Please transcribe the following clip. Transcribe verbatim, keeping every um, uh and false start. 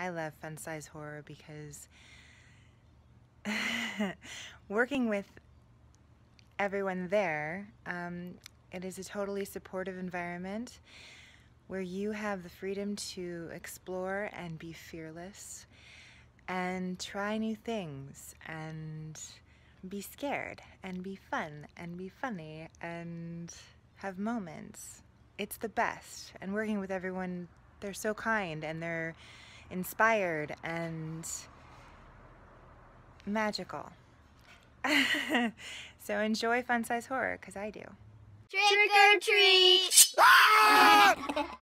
I love Fun Size Horror because working with everyone there, um, it is a totally supportive environment where you have the freedom to explore and be fearless and try new things and be scared and be fun and be funny and have moments. It's the best. And working with everyone, they're so kind and they're inspired and magical. So enjoy Fun Size Horror, because I do. Trick or treat!